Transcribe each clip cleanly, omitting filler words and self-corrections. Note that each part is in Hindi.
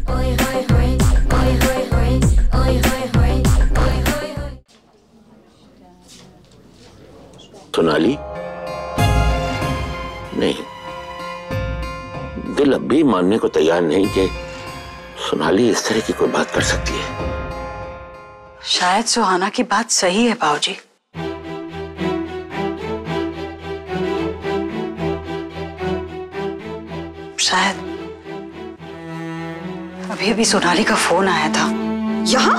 सोनाली, नहीं, दिल अब भी मानने को तैयार नहीं कि सोनाली इस तरह की कोई बात कर सकती है। शायद सुहाना की बात सही है बाबूजी। शायद अभी अभी सोनाली का फोन आया था। यहाँ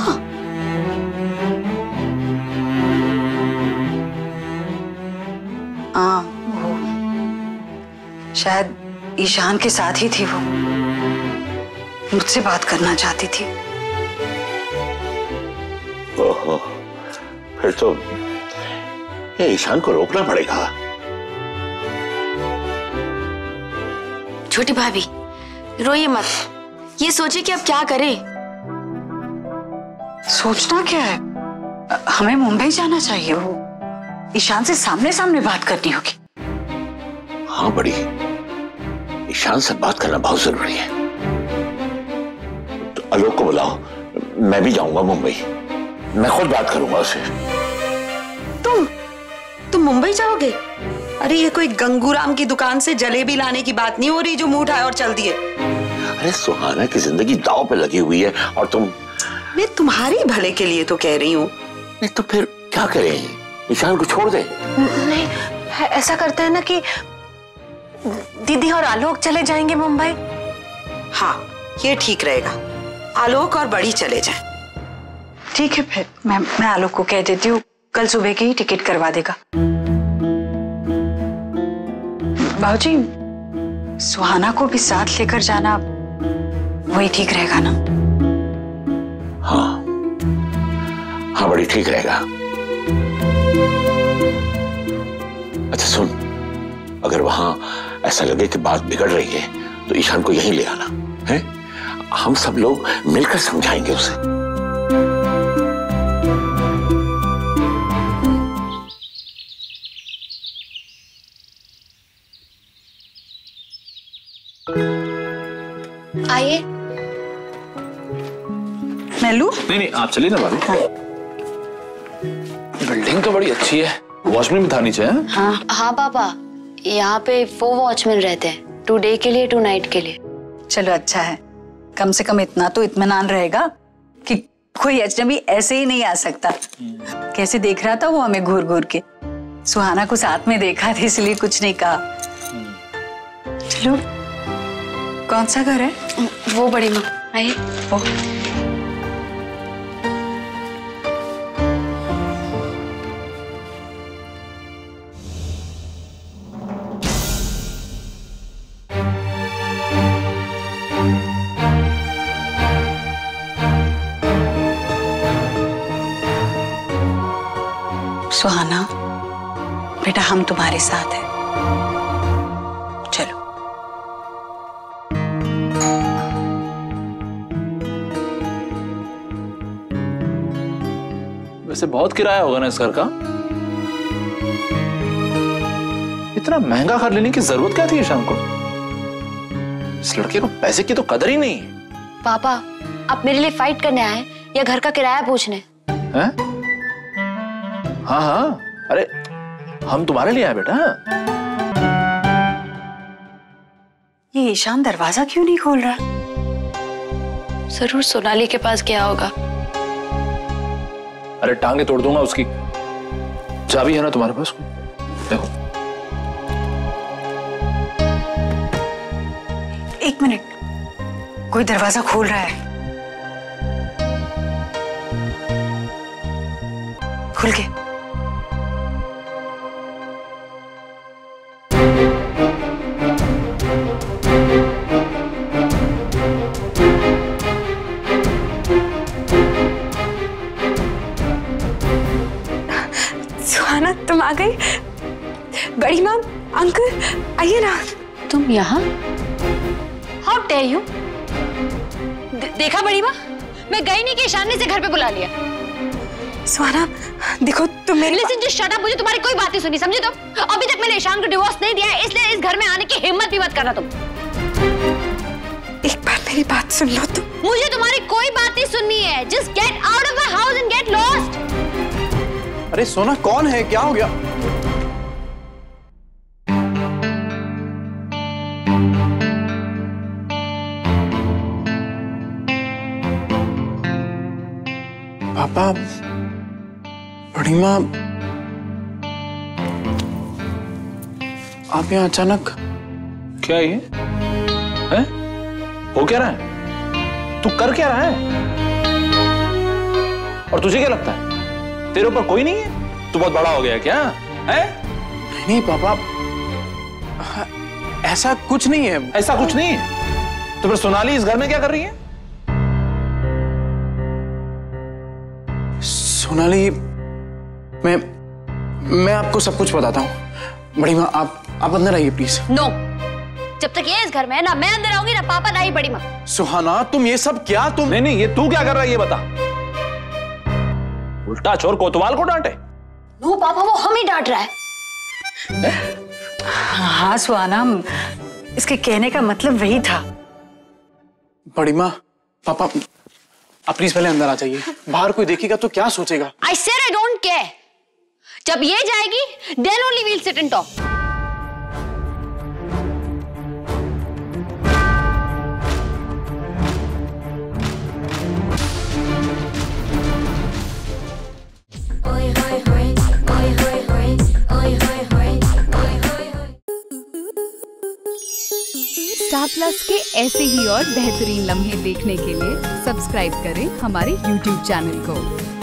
हाँ, वो शायद ईशान के साथ ही थी। वो मुझसे बात करना चाहती थी। ओहो, फिर तो ये ईशान को रोकना पड़ेगा। छोटी भाभी, रोइए मत, ये सोचिए कि अब क्या करें। सोचना क्या है, हमें मुंबई जाना चाहिए। वो ईशान से सामने सामने बात करनी होगी। हाँ बड़ी, ईशान से बात करना बहुत जरूरी है। तो आलोक को बुलाओ, मैं भी जाऊंगा मुंबई। मैं खुद बात करूंगा उससे। तुम मुंबई जाओगे? अरे ये कोई गंगूराम की दुकान से जलेबी लाने की बात नहीं हो रही जो मुंह उठाए और चल दिए। अरे सुहाना की जिंदगी दांव पे लगी हुई है और तुम। मैं तुम्हारे भले के लिए तो कह रही हूँ। नहीं तो फिर क्या करें, ईशान को छोड़ दे। नहीं, ऐसा करते हैं ना कि दीदी और आलोक चले जाएंगे मुंबई। हाँ, ये ठीक रहेगा। आलोक और बड़ी चले जाएं। ठीक है, फिर मैं आलोक को कह देती हूँ, कल सुबह की ही टिकट करवा देगा। बाबूजी, सुहाना को भी साथ लेकर जाना वही ठीक रहेगा ना? हाँ हाँ बड़ी ठीक रहेगा। अच्छा सुन, अगर वहां ऐसा लगे कि बात बिगड़ रही है तो ईशान को यहीं ले आना है। हम सब लोग मिलकर समझाएंगे उसे। आइए। मैं लूं? नहीं, आप चलिए ना भाभी। हाँ। बिल्डिंग तो बड़ी अच्छी है, वॉचमैन भी था नीचे। हाँ पापा, यहाँ पे 4 वॉचमैन रहते हैं, 2 डे के लिए 2 नाइट के लिए। चलो अच्छा है, कम से कम इतना तो इत्मीनान रहेगा कि कोई अजनबी ऐसे ही नहीं आ सकता। कैसे देख रहा था वो हमें घूर घूर के। सुहाना को साथ में देखा था इसलिए कुछ नहीं कहा। चलो, कौन सा घर है? वो बड़ी माँ। आइए। सुहाना बेटा, हम तुम्हारे साथ हैं। चलो। वैसे बहुत किराया होगा ना इस घर का? इतना महंगा घर लेने की जरूरत क्या थी ईशान को? इस लड़के को पैसे की तो कदर ही नहीं। पापा, आप मेरे लिए फाइट करने आए या घर का किराया पूछने? हैं? हाँ हाँ, अरे हम तुम्हारे लिए आए बेटा। ये ईशान दरवाजा क्यों नहीं खोल रहा? जरूर सोनाली के पास गया होगा। अरे टांगे तोड़ दूंगा उसकी। चाबी है ना तुम्हारे पास? देखो। 1 मिनट, कोई दरवाजा खोल रहा है। खुल के। सुहाना, तुम आ गई? बड़ी माँ, अंकल, आइए ना। तुम यहाँ? How dare you? देखा बड़ी माँ, मैं गई नहीं कि ईशान ने इसे घर पे बुला लिया। सुहाना देखो, तुम मेरी लिसन, जस्ट शट अप। मुझे तुम्हारी कोई बात नहीं सुनी, समझे तुम? अभी तक मैंने ईशान को डिवोर्स नहीं दिया है, इसलिए इस घर में आने की हिम्मत भी मत करना तुम। एक बार मेरी बात सुन लो तुम। मुझे तुम्हारी कोई बात नहीं सुननी है। Just get out of my house and get lost. अरे सोना, कौन है? क्या हो गया? पापा, बड़ी माँ, आप यहाँ अचानक? क्या ये है? हो क्या रहा है? तू कर क्या रहा है? और तुझे क्या लगता है तेरे ऊपर कोई नहीं है? तू बहुत बड़ा हो गया क्या है? नहीं पापा, ऐसा कुछ नहीं है। ऐसा कुछ नहीं है तो फिर सोनाली इस घर में क्या कर रही है? सोनाली, मैं आपको सब कुछ बताता हूँ। बड़ी माँ, आप अंदर आइए प्लीज। नो, जब तक ये इस घर में है ना मैं अंदर आऊंगी ना पापा ना ही बड़ी माँ। सुहाना, तुम ये सब क्या? तुम नहीं, ये तू क्या कर रहा है ये बता। उल्टा चोर कोतवाल को डांटे। नो पापा, वो हम ही डांट रहा है। हाँ सुहाना, इसके कहने का मतलब वही था। बड़ी माँ, पापा आप प्लीज पहले अंदर आ जाइए। बाहर कोई देखेगा तो क्या सोचेगा? I said I don't care. जब ये जाएगी then only we'll sit and talk. Star Plus के ऐसे ही और बेहतरीन लम्हे देखने के लिए सब्सक्राइब करें हमारे YouTube चैनल को।